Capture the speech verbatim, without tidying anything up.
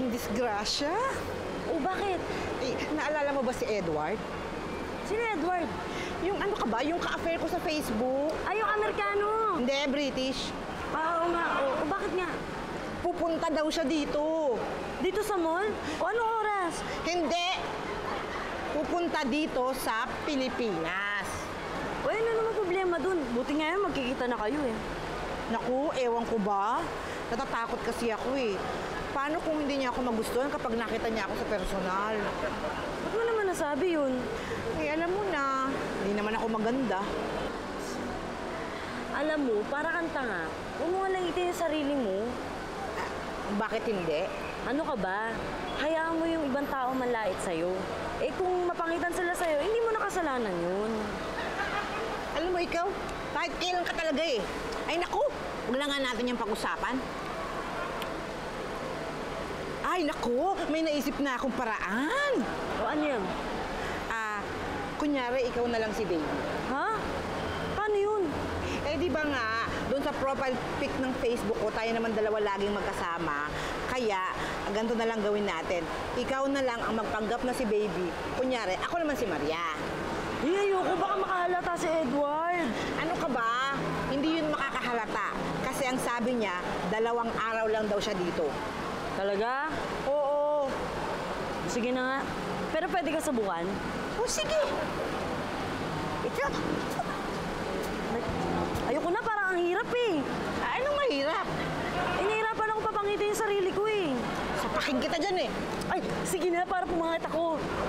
Laking disgrasya. O bakit? Eh, naalala mo ba si Edward? Sino Edward? Yung ano ka ba? Yung ka-affair ko sa Facebook? Ay, yung Amerikano. Hindi, British. Ah, oo nga. O, o bakit nga? Pupunta daw siya dito. Dito sa mall? O anong oras? Hindi. Pupunta dito sa Pilipinas. O ano naman problema dun? Buti nga yun, magkikita na kayo eh. Naku, ewan ko ba? Natatakot kasi ako eh. Paano kung hindi niya ako magustuhan kapag nakita niya ako sa personal? Ba't mo naman nasabi yun? Eh, alam mo na, hindi naman ako maganda. Alam mo, para kang tanga. Huwag mo nga langitin yung sarili mo. Bakit hindi? Ano ka ba? Hayaan mo yung ibang tao manlait sa'yo. Eh kung mapangitan sila sa'yo, hindi mo nakasalanan yun. Alam mo ikaw, kahit kailan ka talaga eh. Ay naku, huwag na nga natin yung pag-usapan. Ay naku, may naisip na akong paraan. O ano yun? Ah, kunyari ikaw na lang si baby. Ha? Paano yun? Eh di ba nga, doon sa profile pic ng Facebook ko, tayo naman dalawa laging magkasama. Kaya, ganito na lang gawin natin. Ikaw na lang ang magpanggap na si baby. Kunyari, ako naman si Maria. Eh, ayoko. Baka makahalata si Edward. Ano ka ba? Hindi yun makakahalata. Kasi ang sabi niya, dalawang araw lang daw siya dito. Talaga? Oo. Sige na nga. Pero pwede ka subukan? O sige. Ito. Ayoko na, parang ang hirap eh. Ah, anong mahirap? Eh, nahihirapan ako papangitin yung sarili ko eh. Sapakin kita dyan eh. Ay, sige na, para pumangit ako.